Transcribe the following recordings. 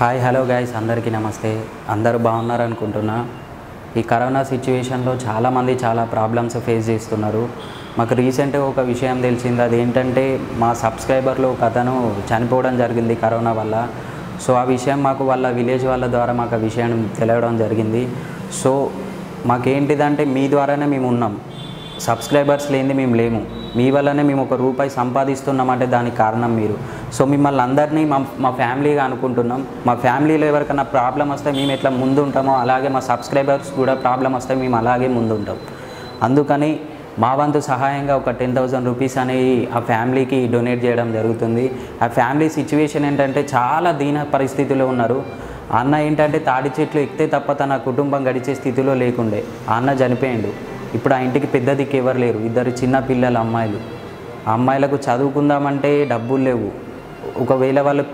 Hi hello guys, అందరికీ నమస్తే. అందరూ బాగున్నారు అనుకుంటున్నా. ఈ కరోనా సిచ్యువేషన్లో చాలామంది చాలా ప్రాబ్లమ్స్ ఫేస్ చేస్తున్నారు. మాకు రీసెంట్గా ఒక విషయం తెలిసింది. అదేంటంటే మా సబ్స్క్రైబర్లో ఒక అతను చనిపోవడం జరిగింది కరోనా వల్ల. సో ఆ విషయం మాకు వాళ్ళ విలేజ్ వాళ్ళ ద్వారా మాకు ఆ విషయం తెలియడం జరిగింది. సో మాకేంటిదంటే మీ ద్వారానే మేము ఉన్నాం. సబ్స్క్రైబర్స్ లేనిది మేము లేము. మీ వల్లనే మేము ₹1 సంపాదిస్తున్నామంటే దానికి కారణం మీరు. సో మిమ్మల్ని అందరినీ మా ఫ్యామిలీగా అనుకుంటున్నాం. మా ఫ్యామిలీలో ఎవరికైనా ప్రాబ్లం వస్తే మేము ఎట్లా ముందు ఉంటామో అలాగే మా సబ్స్క్రైబర్స్ కూడా ప్రాబ్లం వస్తే మేము అలాగే ముందు ఉంటాం. అందుకని మా వంతు సహాయంగా ఒక ₹10,000 అనేవి ఆ ఫ్యామిలీకి డొనేట్ చేయడం జరుగుతుంది. ఆ ఫ్యామిలీ సిచ్యువేషన్ ఏంటంటే చాలా దీన పరిస్థితిలో ఉన్నారు. ఆ అన్న ఏంటంటే తాడి చెట్లు ఎక్కితే తప్ప తన కుటుంబం గడిచే స్థితిలో లేకుండే. ఆ అన్న చనిపోయిండు. ఇప్పుడు ఆ ఇంటికి పెద్ద దిక్కు ఎవరు లేరు. 2 చిన్న పిల్లలు అమ్మాయిలు. ఆ అమ్మాయిలకు చదువుకుందామంటే డబ్బులు లేవు. ఒకవేళ వాళ్ళు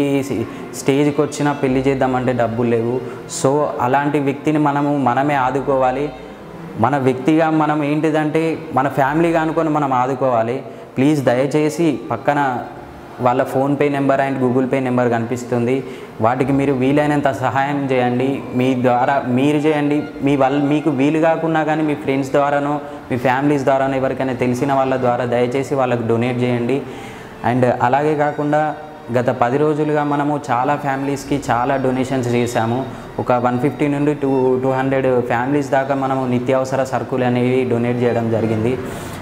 స్టేజ్కి వచ్చినా పెళ్ళి చేద్దామంటే డబ్బులు లేవు. సో అలాంటి వ్యక్తిని మనమే ఆదుకోవాలి. మన వ్యక్తిగా మనం ఏంటిదంటే మన ఫ్యామిలీగా అనుకొని మనం ఆదుకోవాలి. ప్లీజ్ దయచేసి పక్కన వాళ్ళ PhonePe number and Google Pay number కనిపిస్తుంది. వాటికి మీరు వీలైనంత సహాయం చేయండి. మీ ద్వారా మీరు చేయండి. మీకు వీలు కాకున్నా కానీ మీ ఫ్రెండ్స్ ద్వారానో మీ ఫ్యామిలీస్ ద్వారానో ఎవరికైనా తెలిసిన వాళ్ళ ద్వారా దయచేసి వాళ్ళకు డొనేట్ చేయండి. అండ్ అలాగే కాకుండా గత 10 రోజులుగా మనము చాలా ఫ్యామిలీస్కి చాలా డొనేషన్స్ చేశాము. ఒక 150 నుండి 200 ఫ్యామిలీస్ దాకా మనము నిత్యావసర సరుకులు అనేవి డొనేట్ చేయడం జరిగింది.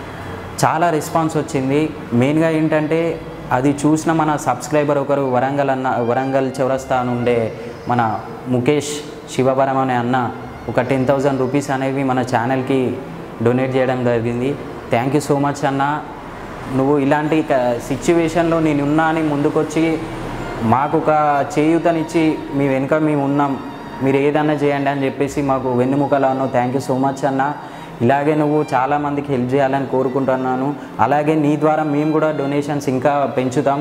చాలా రెస్పాన్స్ వచ్చింది. మెయిన్గా ఏంటంటే అది చూసిన మన సబ్స్క్రైబర్ ఒకరు వరంగల్ చౌరస్తా నుండే మన ముఖేష్ శివవరం అనే అన్న ఒక ₹10,000 అనేవి మన ఛానల్కి డొనేట్ చేయడం జరిగింది. థ్యాంక్ యూ సో మచ్ అన్న. నువ్వు ఇలాంటి సిచ్యువేషన్లో నేనున్నా అని ముందుకొచ్చి మాకు ఒక చేయూతనిచ్చి మీ వెనుక మేము ఉన్నాం, మీరు ఏదన్నా చేయండి అని చెప్పేసి మాకు వెన్నుముకలా ఉన్నావు. థ్యాంక్ యూ సో మచ్ అన్న. ఇలాగే నువ్వు చాలామందికి హెల్ప్ చేయాలని కోరుకుంటున్నాను. అలాగే నీ ద్వారా మేము కూడా డొనేషన్స్ ఇంకా పెంచుతాం.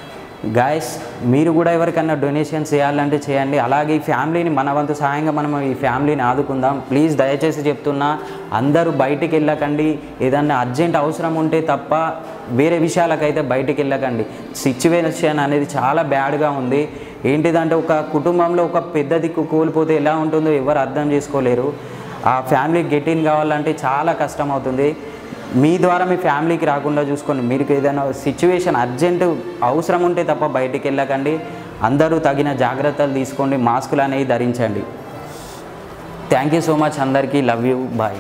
గాయస్, మీరు కూడా ఎవరికైనా డొనేషన్స్ చేయాలంటే చేయండి. అలాగే ఈ ఫ్యామిలీని మన వంతు సహాయంగా మనం ఈ ఫ్యామిలీని ఆదుకుందాం. ప్లీజ్ దయచేసి చెప్తున్నా, అందరూ బయటికి వెళ్ళకండి. ఏదన్నా అర్జెంట్ అవసరం ఉంటే తప్ప వేరే విషయాలకైతే బయటికి వెళ్ళకండి. సిచ్యువేషన్ అనేది చాలా బ్యాడ్గా ఉంది. ఏంటిదంటే ఒక కుటుంబంలో ఒక పెద్ద దిక్కు కోల్పోతే ఎలా ఉంటుందో ఎవరు అర్థం చేసుకోలేరు. ఆ ఫ్యామిలీకి గెట్ ఇన్ కావాలంటే చాలా కష్టం అవుతుంది. మీ ద్వారా మీ ఫ్యామిలీకి రాకుండా చూసుకోండి. మీకు ఏదైనా సిచ్యువేషన్ అర్జెంట్ అవసరం ఉంటే తప్ప బయటికి వెళ్ళకండి. అందరూ తగిన జాగ్రత్తలు తీసుకోండి. మాస్కులు అనేవి ధరించండి. థ్యాంక్ యూ సో మచ్ అందరికీ. Love you. బాయ్.